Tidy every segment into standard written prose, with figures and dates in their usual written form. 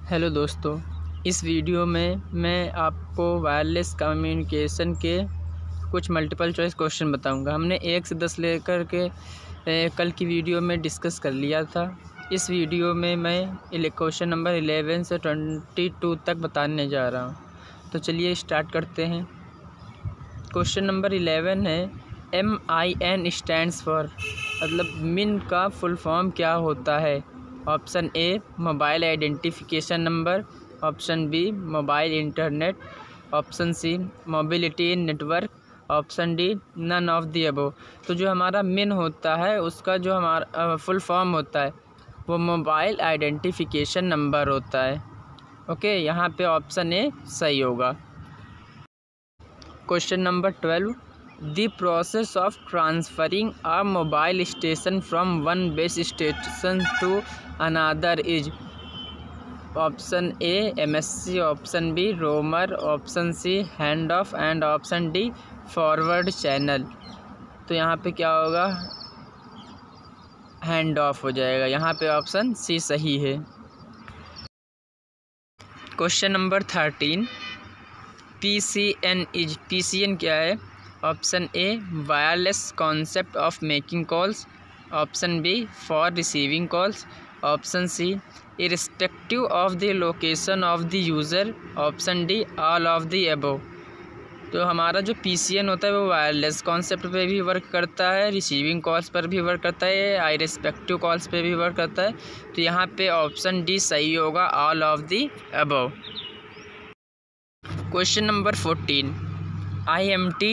Hello दोस्तों, इस video में मैं आपको वायरलेस कम्युनिकेशन के कुछ मल्टीपल चॉइस क्वेश्चन बताऊंगा। हमने 1 से 10 लेकर के कल की वीडियो में डिस्कस कर लिया था। इस वीडियो में मैं क्वेश्चन नंबर 11 से 22 तक बताने जा रहा हूं। तो चलिए स्टार्ट करते हैं। क्वेश्चन नंबर 11 है MIN स्टैंड्स फॉर, मतलब मिन का फुल फॉर्म क्या होता है। Option A mobile identification number, option B mobile internet, option C mobility network, option D none of the above. तो जो हमारा मिन होता है उसका जो हमारा फुल फॉर्म होता है वो मोबाइल आइडेंटिफिकेशन नंबर होता है। ओके, यहाँ पे ऑप्शन ए सही होगा। Question number 12, the process of transferring a mobile station from one base station to another is. Option A MSC, option B roamer, option C hand off and option D forward channel. तो यहाँ पे क्या होगा, hand of हो जाएगा। यहाँ पे option C सही है। क्वेश्चन नंबर 13, PCN क्या है। Option A wireless concept of making calls, option B for receiving calls, option C irrespective of the location of the user, option D all of the above. तो हमारा जो PCN होता है वो wireless concept पे भी वर्क करता है, रिसीविंग कॉल्स पर भी वर्क करता है, इरिस्पेक्टिव कॉल्स पे भी वर्क करता है। तो यहाँ पे ऑप्शन डी सही होगा, all of the above. Question number 14, IMT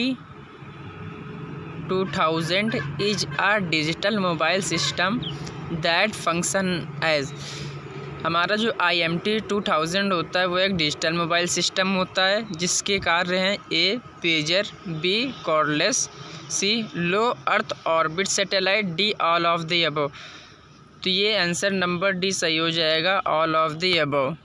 2000 is a digital mobile system that function as. हमारा जो IMT 2000 होता है वो एक डिजिटल मोबाइल सिस्टम होता है जिसके कार्य हैं A pager, B cordless, C low earth orbit satellite, D all of the above. तो ये आंसर नंबर डी सही हो जाएगा, all of the above.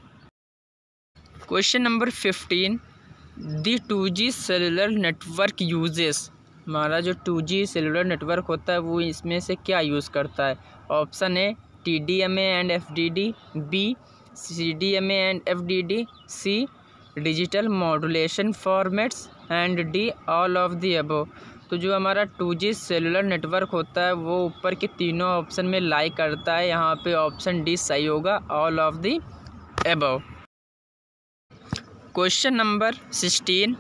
Question number 15, the 2G cellular network uses. हमारा जो 2G सेलुलर नेटवर्क होता है वो इसमें से क्या यूज़ करता है। Option A TDMA and FDD, B CDMA and FDD, C digital modulation formats and D all of the above. तो जो हमारा 2G सेलुलर नेटवर्क होता है वो ऊपर के तीनों ऑप्शन में लाई करता है। यहाँ पे ऑप्शन डी सही होगा, all of the above. Question number 16,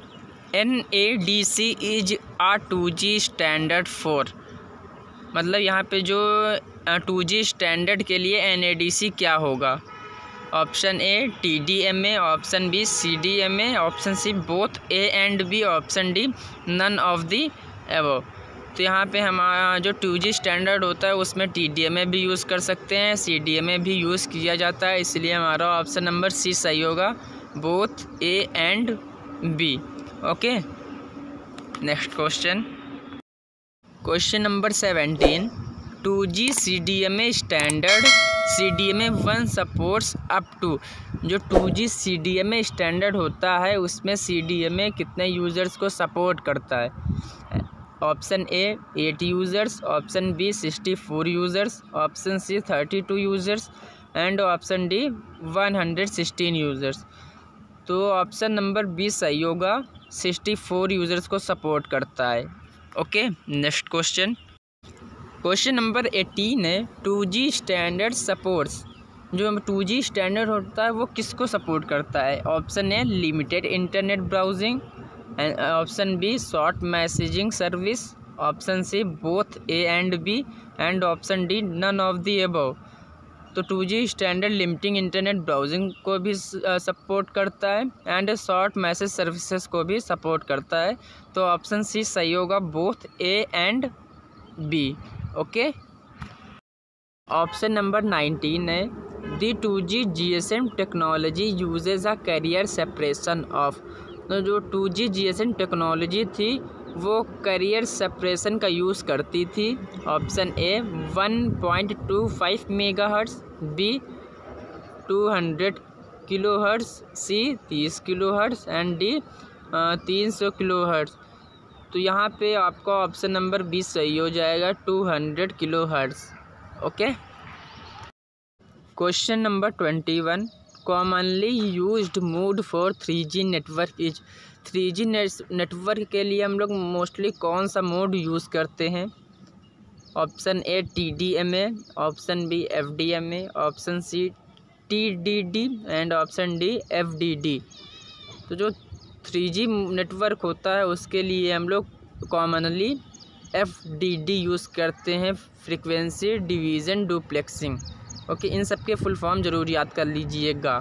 NADC is a 2G standard for. मतलब यहाँ पे जो 2G स्टैंडर्ड के लिए NADC क्या होगा। Option A TDMA, option B CDMA, option C both A and B, option D none of the above. तो यहाँ पे हमारा जो 2G स्टैंडर्ड होता है उसमें TDMA भी यूज़ कर सकते हैं, CDMA भी यूज़ किया जाता है, इसलिए हमारा ऑप्शन नंबर सी सही होगा, both A and B। Okay, next question. Question number 17, 2G CDMA standard CDMA 1 supports up to. जो 2G CDMA स्टैंडर्ड होता है उसमें CDMA कितने यूज़र्स को सपोर्ट करता है। Option A 8 users, option B 64 users, option C 32 users and option D 116 users. तो option number B सही होगा, 64 यूज़र्स को सपोर्ट करता है। Okay, next question. Question number 18 है 2G स्टैंडर्ड सपोर्ट्स। जो 2G स्टैंडर्ड होता है वो किसको सपोर्ट करता है। Option A limited internet browsing, option B short messaging service, option C both A and B and option D none of the above. तो 2G standard limiting internet browsing को भी support करता है एंड शॉर्ट मैसेज सर्विसेज को भी support करता है। तो ऑप्शन सी सही होगा, both A and B। Okay, option number 19 है the 2G GSM technology uses a carrier separation of. तो जो 2G GSM टेक्नोलॉजी थी वो कैरियर सेपरेशन का यूज़ करती थी। Option A 1.25 megahertz, B 200 kilohertz, C 30 kilohertz and D 300 kilohertz. तो यहाँ पे आपका ऑप्शन नंबर 20 सही हो जाएगा, 200 kilohertz. Okay, question number 21, commonly used mode for 3G network is. 3G network के लिए हम लोग मोस्टली कौन सा मोड यूज़ करते हैं? Option A TDMA, option B FDMA, option C TDD and option D FDD। तो जो 3G नेटवर्क होता है उसके लिए हम लोग कॉमनली FDD यूज़ करते हैं, फ्रीक्वेंसी डिवीज़न डुप्लेक्सिंग। ओके, इन सब के फुल फॉर्म ज़रूर याद कर लीजिएगा।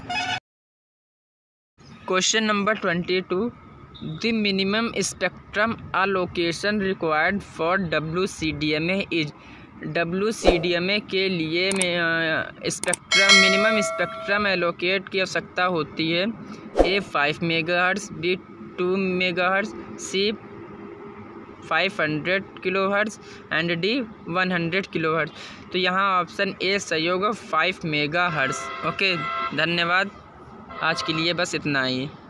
Question number 22, the minimum spectrum allocation required for WCDMA is. WCDMA के लिए मिनिमम स्पेक्ट्रम एलोकेट की आवश्यकता होती है। A 5 megahertz, B 2 megahertz, C 500 kilohertz and D 100 kilohertz. तो यहाँ ऑप्शन ए सही होगा, 5 मेगाहर्ट्ज़। ओके, धन्यवाद। आज के लिए बस इतना ही।